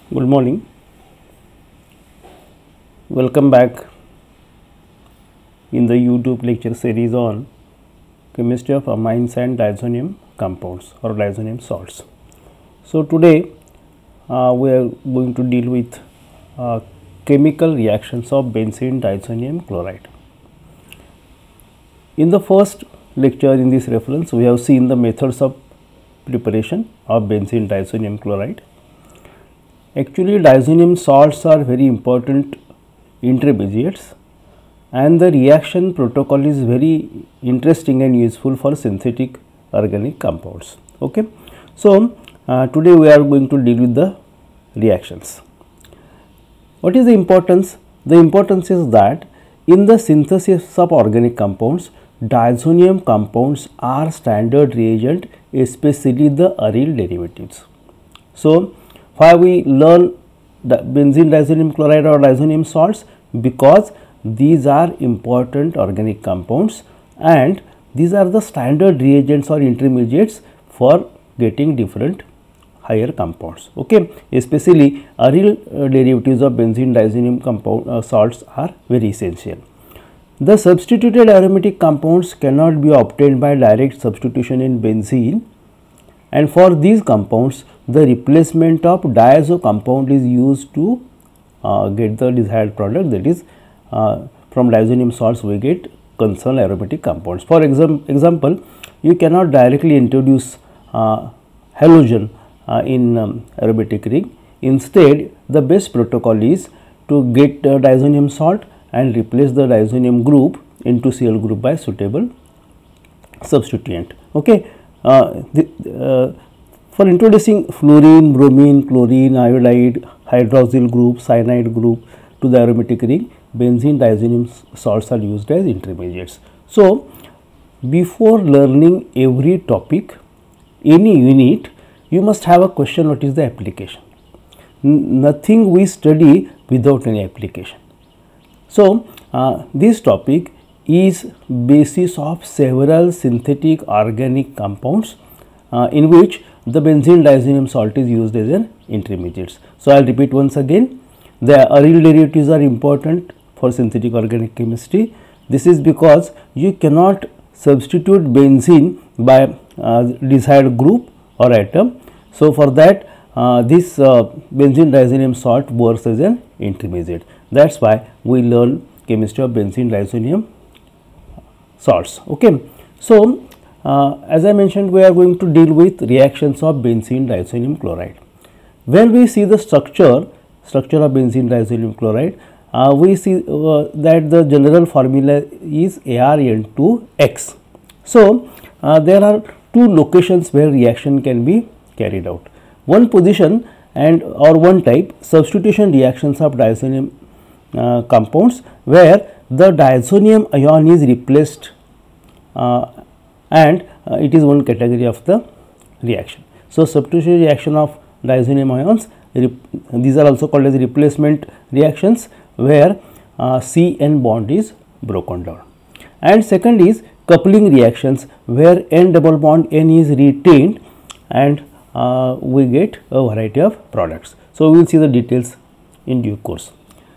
Good morning. Welcome back in the YouTube lecture series on chemistry of amines and diazonium compounds or diazonium salts. So today we are going to deal with chemical reactions of benzene diazonium chloride. In the first lecture in this reference, we have seen the methods of preparation of benzene diazonium chloride. Actually, diazonium salts are very important intermediates, and the reaction protocol is very interesting and useful for synthetic organic compounds. Okay. So, today we are going to deal with the reactions. What is the importance? The importance is that in the synthesis of organic compounds, diazonium compounds are standard reagent, especially the aryl derivatives. So, why we learn the benzene diazonium chloride or diazonium salts? Because these are important organic compounds and these are the standard reagents or intermediates for getting different higher compounds. Okay, especially aryl derivatives of benzene diazonium compound salts are very essential. The substituted aromatic compounds cannot be obtained by direct substitution in benzene, and for these compounds the replacement of diazo compound is used to get the desired product, that is from diazonium salts we get concerned aromatic compounds. For example, you cannot directly introduce halogen in aromatic ring. Instead, the best protocol is to get diazonium salt and replace the diazonium group into Cl group by suitable substituent. Okay. For introducing fluorine, bromine, chlorine, iodide, hydroxyl group, cyanide group to the aromatic ring, benzene diazonium salts are used as intermediates. So, before learning every topic, any unit, you must have a question: what is the application? Nothing we study without any application. So, this topic is basis of several synthetic organic compounds in which the benzene diazonium salt is used as an intermediates. So, I will repeat once again, the aryl derivatives are important for synthetic organic chemistry. This is because you cannot substitute benzene by desired group or atom. So, for that this benzene diazonium salt works as an intermediate. That is why we learn chemistry of benzene diazonium salts. Okay. So, as I mentioned, we are going to deal with reactions of benzene diazonium chloride. When we see the structure of benzene diazonium chloride, we see that the general formula is ArN2X. So, there are two locations where reaction can be carried out. One position and or one type, substitution reactions of diazonium compounds, where the diazonium ion is replaced and it is one category of the reaction. So, substitution reaction of diazonium ions, these are also called as replacement reactions, where C-N bond is broken down. And second is coupling reactions, where N double bond N is retained and we get a variety of products. So, we will see the details in due course.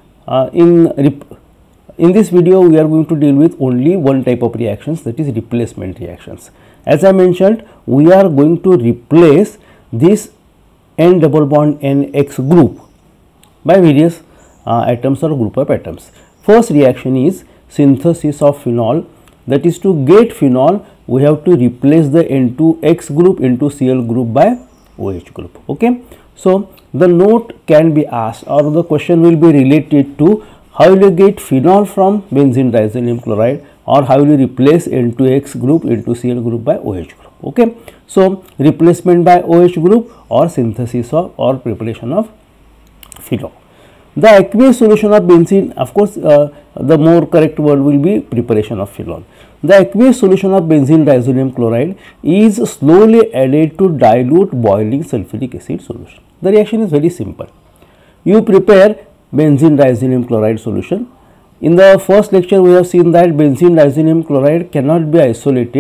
In this video, we are going to deal with only one type of reactions, that is replacement reactions. As I mentioned, we are going to replace this N double bond NX group by various atoms or group of atoms. First reaction is synthesis of phenol, that is to get phenol we have to replace the N2X group into Cl group by OH group. Okay. So, the note can be asked or the question will be related to how will you get phenol from benzene diazonium chloride, or how will you replace N2X group into Cl group by OH group. Okay. So, replacement by OH group or synthesis of or preparation of phenol. The aqueous solution of benzene, of course, the more correct word will be preparation of phenol. The aqueous solution of benzene diazonium chloride is slowly added to dilute boiling sulfuric acid solution. The reaction is very simple. You prepare benzene diazonium chloride solution. In the first lecture, we have seen that benzene diazonium chloride cannot be isolated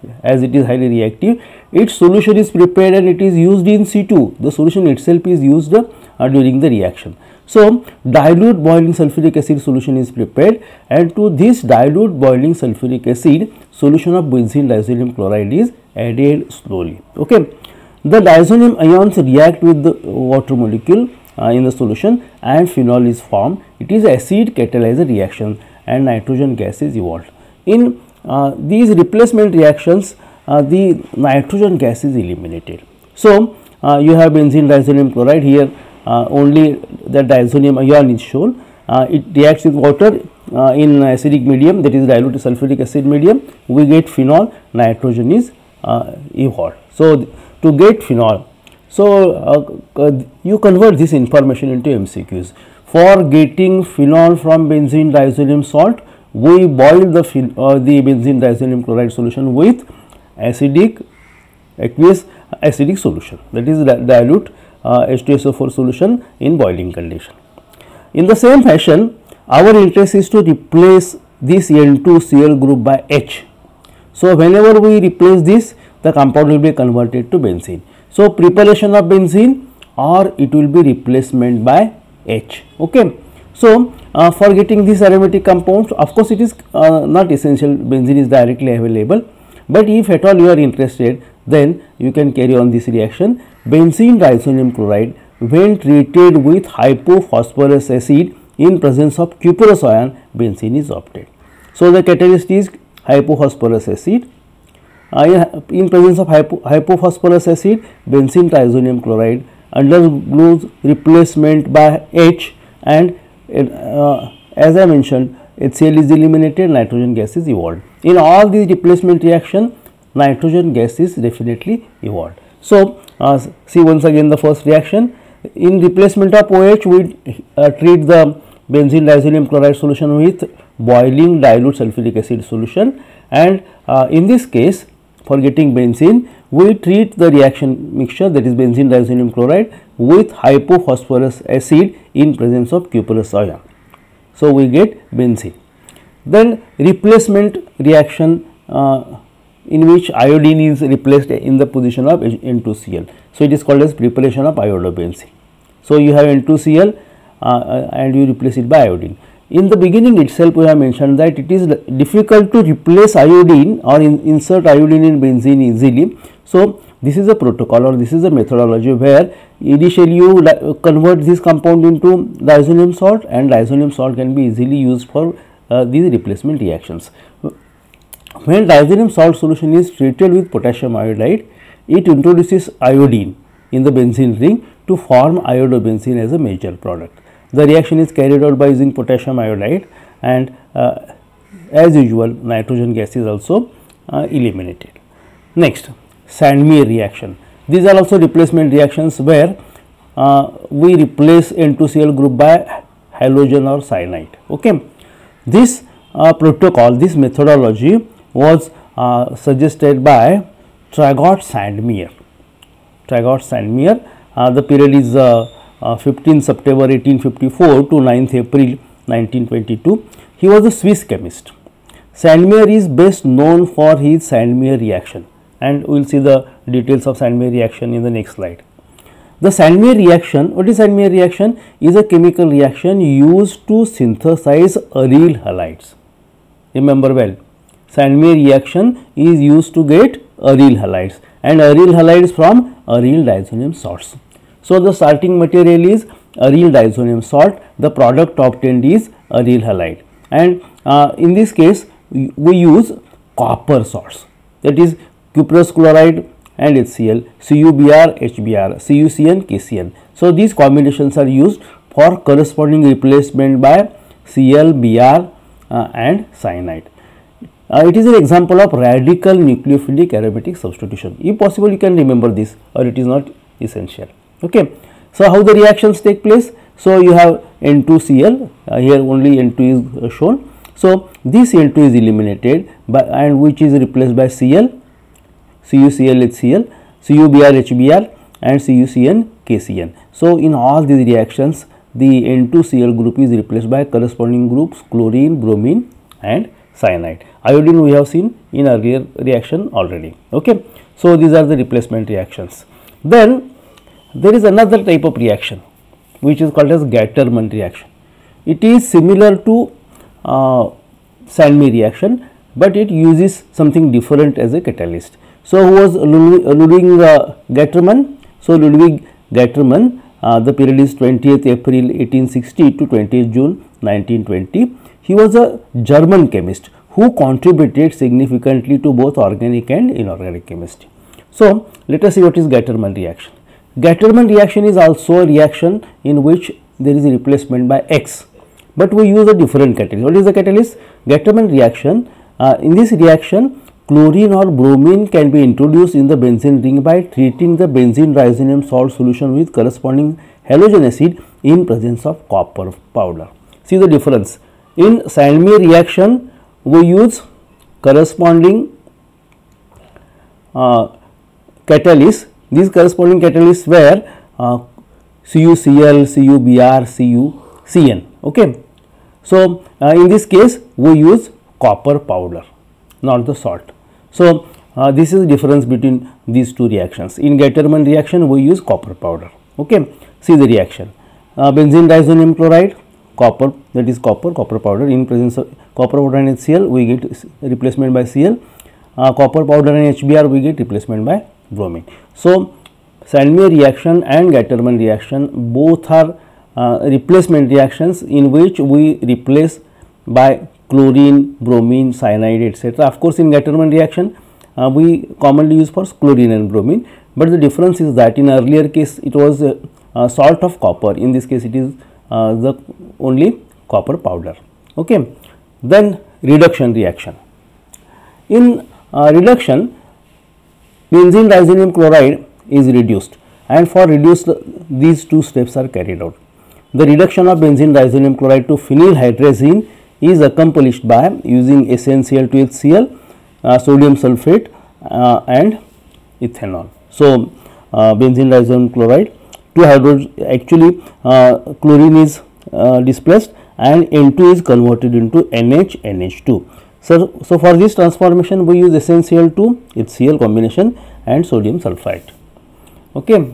as it is highly reactive, its solution is prepared and it is used in situ. The solution itself is used during the reaction. So, dilute boiling sulfuric acid solution is prepared, and to this dilute boiling sulfuric acid solution of benzene diazonium chloride is added slowly. Okay. The diazonium ions react with the water molecule in the solution and phenol is formed. It is acid catalyzer reaction and nitrogen gas is evolved. In these replacement reactions, the nitrogen gas is eliminated. So, you have benzene diazonium chloride here. Only the diazonium ion is shown. It reacts with water in acidic medium, that is dilute sulfuric acid medium. We get phenol, nitrogen is evolved. So, to get phenol, so you convert this information into MCQs. For getting phenol from benzene diazonium salt, we boil the benzene diazonium chloride solution with acidic aqueous acidic solution, that is dilute H2SO4 solution in boiling condition. In the same fashion, our interest is to replace this N2Cl group by H. So, whenever we replace this, the compound will be converted to benzene. So, preparation of benzene or it will be replacement by H. Okay. So, for getting this aromatic compounds, of course, it is not essential benzene is directly available, but if at all you are interested, then you can carry on this reaction. Benzene diazonium chloride when treated with hypophosphorus acid in presence of cuprous ion, benzene is obtained. So, the catalyst is hypophosphorus acid. In presence of hypophosphorus acid, benzene diazonium chloride undergoes replacement by H, and as I mentioned, HCl is eliminated, nitrogen gas is evolved. In all these replacement reaction, nitrogen gas is definitely evolved. So, see once again the first reaction. In replacement of OH, we treat the benzene diazonium chloride solution with boiling dilute sulfuric acid solution, and in this case, for getting benzene, we treat the reaction mixture, that is benzene diazonium chloride with hypophosphorus acid in presence of cuprous ion. So, we get benzene. Then replacement reaction in which iodine is replaced in the position of N2Cl. So, it is called as preparation of iodobenzene. So, you have N2Cl and you replace it by iodine. In the beginning itself, we have mentioned that it is difficult to replace iodine or insert iodine in benzene easily. So, this is a protocol or this is a methodology where initially you convert this compound into diazonium salt, and diazonium salt can be easily used for these replacement reactions. When diazonium salt solution is treated with potassium iodide, it introduces iodine in the benzene ring to form iodobenzene as a major product. The reaction is carried out by using potassium iodide, and as usual nitrogen gas is also eliminated. Next, Sandmeyer reaction. These are also replacement reactions where we replace N2Cl group by halogen or cyanide. Okay. This protocol, this methodology was suggested by Traugott-Sandmeyer. Traugott-Sandmeyer, the period is 15 September 1854 to 9th April 1922. He was a Swiss chemist. Sandmeyer is best known for his Sandmeyer reaction, and we will see the details of Sandmeyer reaction in the next slide. The Sandmeyer reaction, what is Sandmeyer reaction? Is a chemical reaction used to synthesize aryl halides. Remember well, Sandmeyer reaction is used to get aryl halides, and aryl halides from aryl diazonium salts. So, the starting material is aryl diazonium salt, the product obtained is aryl halide, and in this case we use copper salts, that is cuprous chloride and HCl, CuBr, HBr, CuCN, KCN. So, these combinations are used for corresponding replacement by Cl, Br and cyanide. It is an example of radical nucleophilic aromatic substitution. If possible, you can remember this, or it is not essential. Okay. So, how the reactions take place? So, you have N2Cl, here only N2 is shown. So, this N2 is eliminated by, and which is replaced by Cl, CuCl, HCl, CuBr, HBr and CuCN, KCN. So, in all these reactions, the N2Cl group is replaced by corresponding groups chlorine, bromine and cyanide. Iodine we have seen in earlier reaction already. Okay. So, these are the replacement reactions. Then there is another type of reaction which is called as Gattermann reaction. It is similar to Sandmeyer reaction, but it uses something different as a catalyst. So, who was Ludwig Gattermann? So, Ludwig Gattermann, the period is 20th April 1860 to 20th June 1920. He was a German chemist who contributed significantly to both organic and inorganic chemistry. So, let us see what is Gattermann reaction. Gattermann reaction is also a reaction in which there is a replacement by X, but we use a different catalyst. What is the catalyst? Gattermann reaction. In this reaction, chlorine or bromine can be introduced in the benzene ring by treating the benzene diazonium salt solution with corresponding halogen acid in presence of copper powder. See the difference. In Sandmeyer reaction, we use corresponding catalysts. These corresponding catalysts were CuCl, CuBr, CuCN. Okay. So, in this case we use copper powder, not the salt. So, this is the difference between these two reactions. In Gattermann reaction we use copper powder. Okay. See the reaction. Benzene diazonium chloride, copper, that is copper powder, in presence of copper powder and HCl we get replacement by Cl, copper powder and HBr we get replacement by bromine. So, Sandmeyer reaction and Gattermann reaction both are replacement reactions in which we replace by chlorine, bromine, cyanide, etc. Of course, in Gattermann reaction we commonly use for chlorine and bromine, but the difference is that in earlier case it was salt of copper, in this case it is the only copper powder. Okay. Then reduction reaction. In reduction, benzene diazonium chloride is reduced, and for reduced these two steps are carried out. The reduction of benzene diazonium chloride to phenylhydrazine is accomplished by using SnCl2HCl, sodium sulphate and ethanol. So, benzene diazonium chloride, two hydrogen, actually chlorine is displaced and N2 is converted into NH2. So, for this transformation we use SnCl2HCl combination and sodium sulphite. Okay.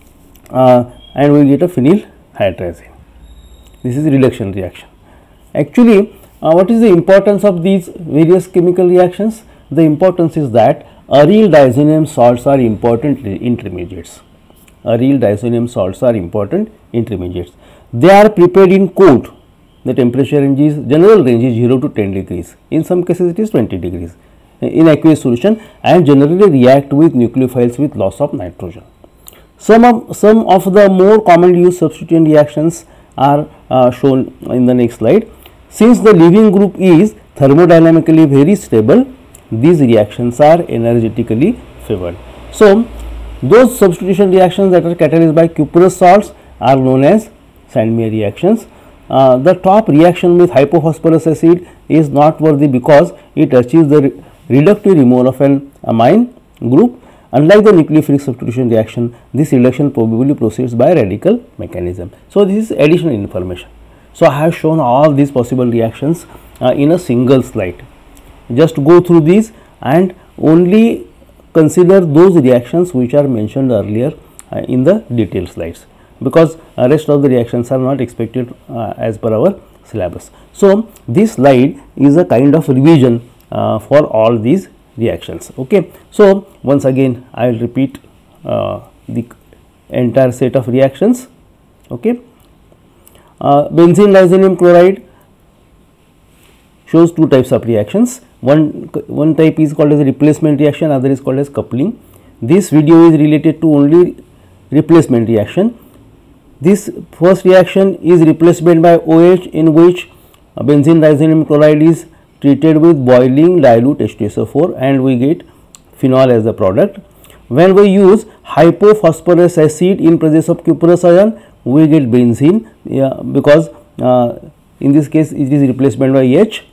And we get a phenylhydrazine. This is reduction reaction. Actually, what is the importance of these various chemical reactions? The importance is that aryl diazonium salts are important intermediates. Aryl diazonium salts are important intermediates. They are prepared in cold. The temperature range is, general range is 0 to 10 degrees. In some cases it is 20 degrees in aqueous solution, and generally react with nucleophiles with loss of nitrogen. Some of the more commonly used substituent reactions are shown in the next slide. Since the leaving group is thermodynamically very stable, these reactions are energetically favored. So, those substitution reactions that are catalyzed by cuprous salts are known as Sandmeyer reactions. The top reaction with hypophosphorus acid is noteworthy because it achieves the reductive removal of an amine group. Unlike the nucleophilic substitution reaction, this reduction probably proceeds by radical mechanism. So, this is additional information. So, I have shown all these possible reactions in a single slide. Just go through these and only consider those reactions which are mentioned earlier in the detailed slides, because rest of the reactions are not expected as per our syllabus. So, this slide is a kind of revision for all these reactions. Okay. So, once again I will repeat the entire set of reactions. Okay. Benzene diazonium chloride shows two types of reactions. One type is called as a replacement reaction, other is called as coupling. This video is related to only replacement reaction. This first reaction is replacement by OH, in which benzene diazonium chloride is treated with boiling dilute H2SO4 and we get phenol as the product. When we use hypophosphorus acid in presence of cuprous ion, we get benzene, because in this case it is replacement by H.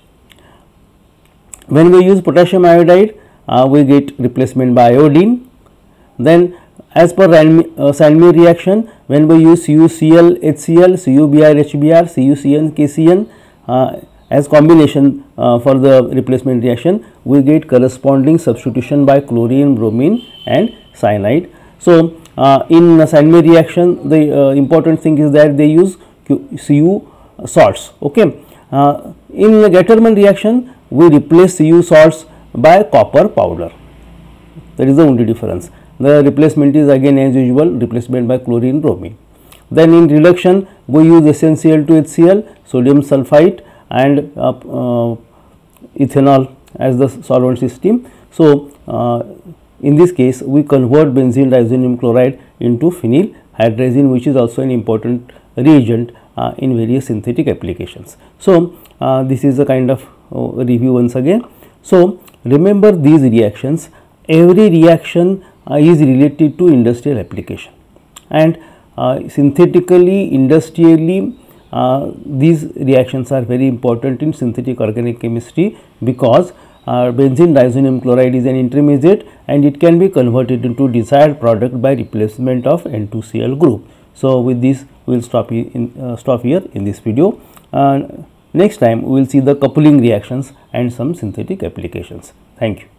When we use potassium iodide, we get replacement by iodine. Then as per Sandmeyer reaction, when we use CuCl HCl, CuBr HBr, CuCN KCN, as combination for the replacement reaction, we get corresponding substitution by chlorine, bromine and cyanide. So, in Sandmeyer reaction, the important thing is that they use Cu salts. Okay. In the Gattermann reaction, we replace Cu salts by copper powder. That is the only difference. The replacement is again as usual, replacement by chlorine, bromine. Then in reduction, we use SnCl2HCl, sodium sulphite and ethanol as the solvent system. So, in this case, we convert benzene diazonium chloride into phenyl hydrazine, which is also an important reagent in various synthetic applications. So, this is a kind of review once again. So, remember these reactions, every reaction is related to industrial application, and synthetically, industrially, these reactions are very important in synthetic organic chemistry, because benzene diazonium chloride is an intermediate and it can be converted into desired product by replacement of N2Cl group. So, with this we will stop here in this video. Next time we will see the coupling reactions and some synthetic applications. Thank you.